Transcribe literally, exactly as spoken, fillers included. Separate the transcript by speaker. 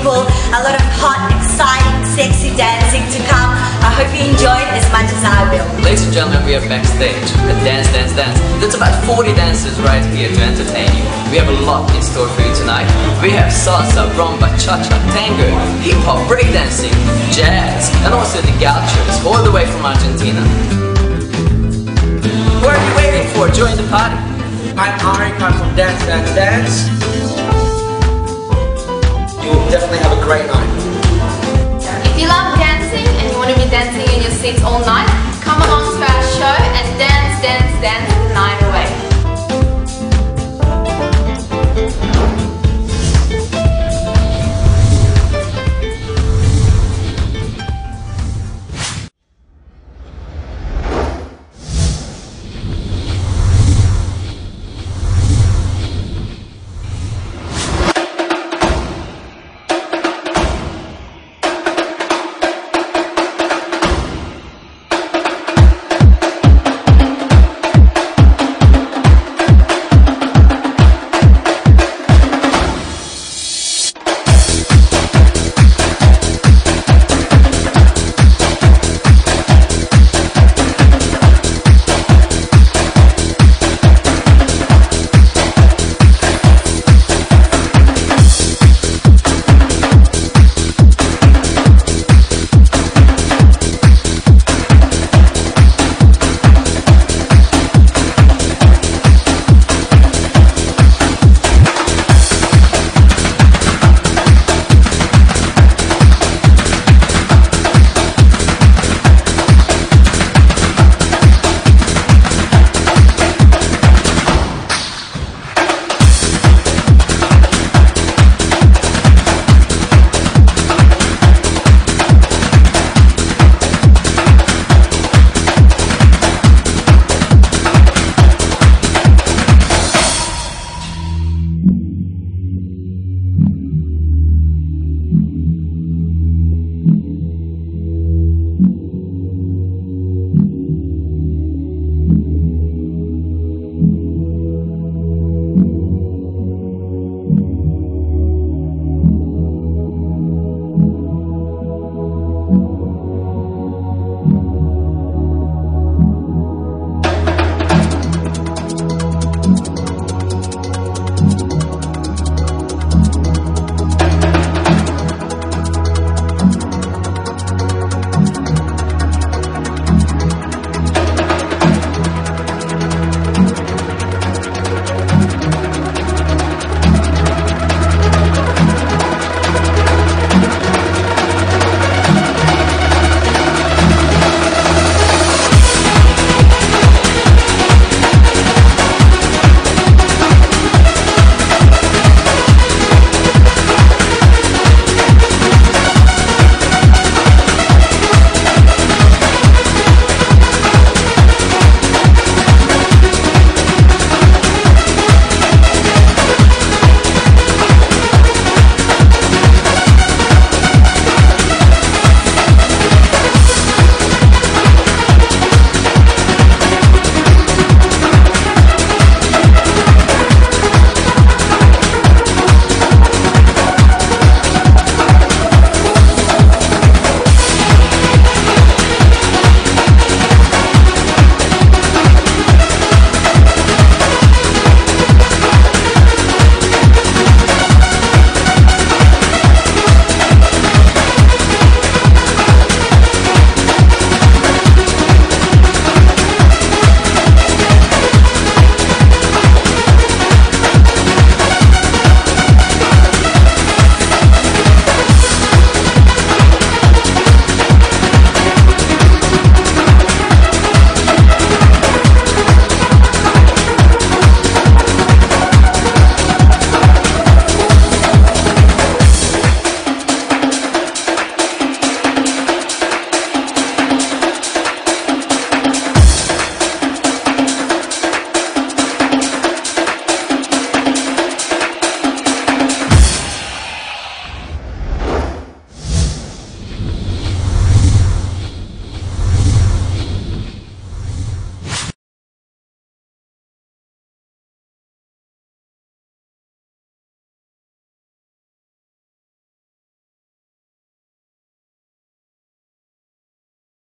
Speaker 1: people, a lot of hot, exciting, sexy dancing to come. I hope you enjoy it as much as I will.
Speaker 2: Ladies and gentlemen, we are backstage at Dance Dance Dance. There's about forty dancers right here to entertain you. We have a lot in store for you tonight. We have salsa, rumba, cha-cha, tango, hip-hop, breakdancing, jazz, and also the gauchos, all the way from Argentina. What are you waiting for? Join the party.
Speaker 3: I'm Arik, I'm from Dance Dance Dance. You'll definitely have a great night.
Speaker 4: If you love dancing and you want to be dancing in your seats all night, come along to our show and dance, dance, dance.